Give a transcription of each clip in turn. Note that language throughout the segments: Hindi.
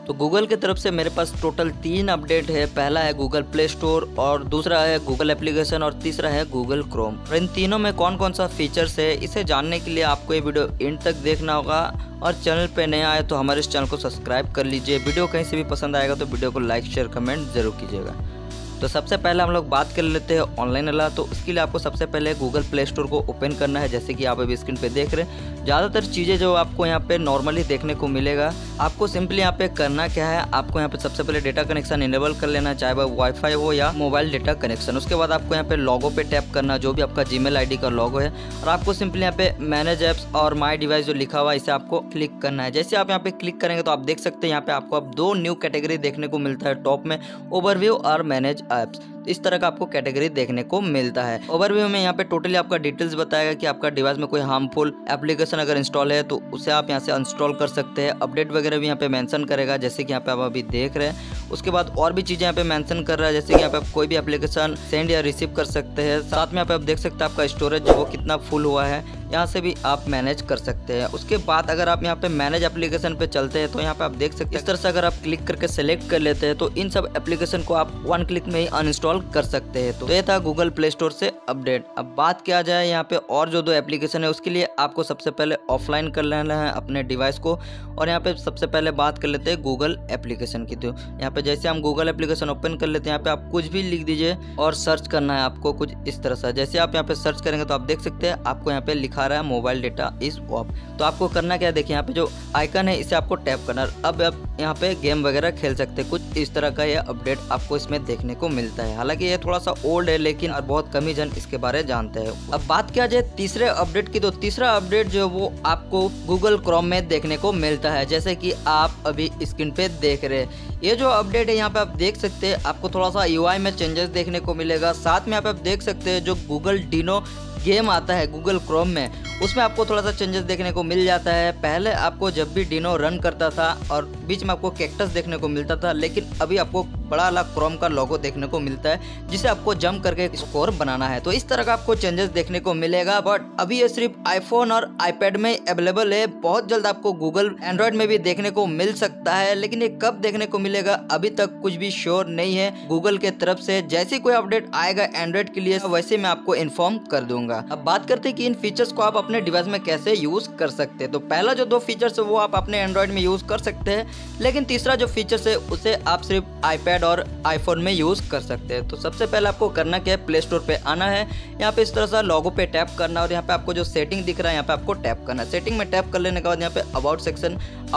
तो गूगल की तरफ से मेरे पास टोटल 3 अपडेट है। पहला है गूगल प्ले स्टोर और दूसरा है गूगल एप्लीकेशन और तीसरा है गूगल क्रोम। और इन तीनों में कौन कौन सा फीचर्स है इसे जानने के लिए आपको ये वीडियो एंड तक देखना होगा। और चैनल पे नए आए तो हमारे इस चैनल को सब्सक्राइब कर लीजिए। वीडियो कहीं से भी पसंद आएगा तो वीडियो को लाइक शेयर कमेंट जरूर कीजिएगा। तो सबसे पहले हम लोग बात कर लेते हैं ऑनलाइन वाला। तो उसके लिए आपको सबसे पहले गूगल प्ले स्टोर को ओपन करना है, जैसे कि आप अभी स्क्रीन पे देख रहे हैं। ज़्यादातर चीज़ें जो आपको यहाँ पे नॉर्मली देखने को मिलेगा, आपको सिंपली यहाँ पे करना क्या है, आपको यहाँ पे सबसे पहले डेटा कनेक्शन इनेबल कर लेना, चाहे वह वाईफाई हो या मोबाइल डेटा कनेक्शन। उसके बाद आपको यहाँ पे लॉगो पे टैप करना, जो भी आपका जीमेल आईडी का लॉगो है, और आपको सिंपली यहाँ पे मैनेज ऐप्स और माई डिवाइस जो लिखा हुआ है इसे आपको क्लिक करना है। जैसे आप यहाँ पे क्लिक करेंगे तो आप देख सकते हैं यहाँ पे आपको अब 2 न्यू कैटेगरी देखने को मिलता है टॉप में, ओवरव्यू और मैनेज ऐप्स। इस तरह का आपको कैटेगरी देखने को मिलता है। ओवरव्यू में यहाँ पे टोटली आपका डिटेल्स बताएगा कि आपका डिवाइस में कोई हार्मफुल एप्लीकेशन अगर इंस्टॉल है तो उसे आप यहाँ से अनइंस्टॉल कर सकते हैं। अपडेट वगैरह भी यहाँ पे मेंशन करेगा, जैसे कि यहाँ पे आप अभी देख रहे हैं। उसके बाद और भी चीज़ें यहाँ पे मेंशन कर रहा है, जैसे कि यहाँ पे आप कोई भी एप्लीकेशन सेंड या रिसीव कर सकते हैं। साथ में यहाँ पे आप देख सकते हैं आपका स्टोरेज जो वो कितना फुल हुआ है, यहाँ से भी आप मैनेज कर सकते हैं। उसके बाद अगर आप यहाँ पे मैनेज एप्लीकेशन पे चलते हैं तो यहाँ पे आप देख सकते हैं इस तरह से अगर आप क्लिक करके सेलेक्ट कर लेते हैं तो इन सब एप्लीकेशन को आप 1 क्लिक में ही अनइंस्टॉल कर सकते हैं। तो ये था गूगल प्ले स्टोर से अपडेट। अब बात किया जाए यहाँ पे और जो 2 एप्लीकेशन है उसके लिए आपको सबसे पहले ऑफलाइन कर लेना है अपने डिवाइस को। और यहाँ पे सबसे पहले बात कर लेते हैं गूगल एप्लीकेशन की। तो यहाँ पे जैसे हम गूगल एप्लीकेशन ओपन कर लेते हैं, यहाँ पे आप कुछ भी लिख दीजिए और सर्च करना है आपको कुछ इस तरह से। जैसे आप यहाँ पे सर्च करेंगे तो आप देख सकते हैं आपको यहाँ पे लिखा रहा है मोबाइल डेटा इज ऑफ। तो आपको करना क्या है, देखिए यहाँ पे जो आइकन है इसे आपको टैप करना है। अब आप यहाँ पे गेम वगैरह खेल सकते हैं। कुछ इस तरह का ये अपडेट आपको इसमें देखने को मिलता है। हालांकि ये थोड़ा सा ओल्ड है लेकिन बहुत कम ही जन इसके बारे जानते हैं। अब बात किया जाए तीसरे अपडेट की, तो तीसरा अपडेट जो वो आपको गूगल क्रोम में देखने को मिलता है, जैसे कि आप अभी स्क्रीन पे देख रहे हैं। ये जो अपडेट है यहाँ पे आप देख सकते हैं आपको थोड़ा सा यूआई में चेंजेस देखने को मिलेगा। साथ में यहाँ पे आप देख सकते हैं जो गूगल डिनो गेम आता है गूगल क्रोम में, उसमें आपको थोड़ा सा चेंजेस देखने को मिल जाता है। पहले आपको जब भी डिनो रन करता था और बीच में आपको कैक्टस देखने को मिलता था, लेकिन अभी आपको बड़ा वाला क्रोम का लोगो देखने को मिलता है जिसे आपको जंप करके स्कोर बनाना है। तो इस तरह का आपको चेंजेस देखने को मिलेगा। बट अभी ये सिर्फ आईफोन और आईपैड में अवेलेबल है। बहुत जल्द आपको गूगल एंड्रॉइड में भी देखने को मिल सकता है, लेकिन ये कब देखने को मिलेगा अभी तक कुछ भी श्योर नहीं है गूगल के तरफ से। जैसे कोई अपडेट आएगा एंड्रॉइड के लिए वैसे मैं आपको इन्फॉर्म कर दूंगा। अब बात करते हैं कि इन फीचर्स को आप अपने डिवाइस में कैसे यूज कर सकते हैं। तो पहला जो 2 फीचर्स है वो आप अपने एंड्रॉइड में यूज कर सकते हैं, लेकिन तीसरा जो फीचर्स है उसे आप सिर्फ आईपैड और आईफोन में यूज कर सकते हैं। तो सबसे पहले आपको करना क्या है, प्ले स्टोर पे आना है, यहाँ पे इस तरह से लोगो पे टैप करना और यहाँ पे आपको जो सेटिंग दिख रहा है यहाँ पे आपको टैप करना है। सेटिंग में टैप कर लेने के बाद यहाँ पे अबाउट सेक्शन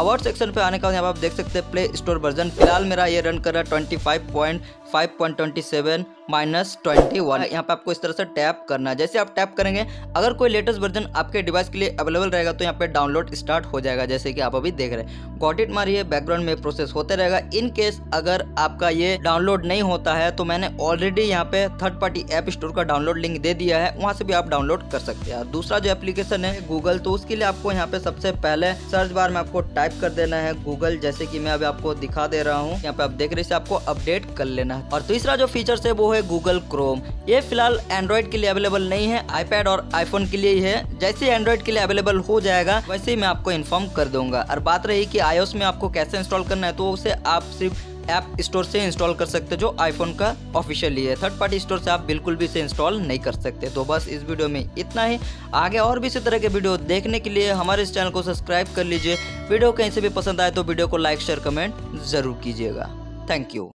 पे आने के बाद यहाँ पे आप देख सकते हैं प्ले स्टोर वर्जन। फिलहाल मेरा ये रन कर रहा है 25.5.27 -21। यहाँ पे आपको इस तरह से टैप करना है। जैसे आप टैप करेंगे अगर कोई लेटेस्ट वर्जन आपके डिवाइस के लिए अवेलेबल रहेगा तो यहाँ पे डाउनलोड स्टार्ट हो जाएगा, जैसे कि आप अभी देख रहे हैं। गॉट इट मारिए, बैकग्राउंड में प्रोसेस होते रहेगा। इन केस अगर आपका ये डाउनलोड नहीं होता है तो मैंने ऑलरेडी यहाँ पे थर्ड पार्टी ऐप स्टोर का डाउनलोड लिंक दे दिया है, वहाँ से भी आप डाउनलोड कर सकते हैं। दूसरा जो एप्लीकेशन है गूगल, तो उसके लिए आपको यहाँ पे सबसे पहले सर्च बार में आपको टाइप कर देना है गूगल, जैसे कि मैं अभी आपको दिखा दे रहा हूँ। यहाँ पे आप देख रहे हैं, इसे आपको अपडेट कर लेना है। और तीसरा जो फीचर है वो है गूगल क्रोम। ये फिलहाल एंड्रॉइड के लिए अवेलेबल नहीं है, आईपैड और आईफोन के लिए ही है। जैसे एंड्रॉइड के लिए अवेलेबल हो जाएगा वैसे ही मैं आपको इन्फॉर्म कर दूंगा। और बात रही कि iOS में आपको कैसे इंस्टॉल करना है, तो उसे आप सिर्फ ऐप स्टोर से इंस्टॉल कर सकते हैं जो आईफोन का ऑफिशियली है। थर्ड पार्टी स्टोर से आप बिल्कुल भी इसे इंस्टॉल नहीं कर सकते। तो बस इस वीडियो में इतना ही। आगे और भी इसी तरह के वीडियो देखने के लिए हमारे इस चैनल को सब्सक्राइब कर लीजिए। वीडियो कहीं से भी पसंद आए तो वीडियो को लाइक शेयर कमेंट जरूर कीजिएगा। Thank you.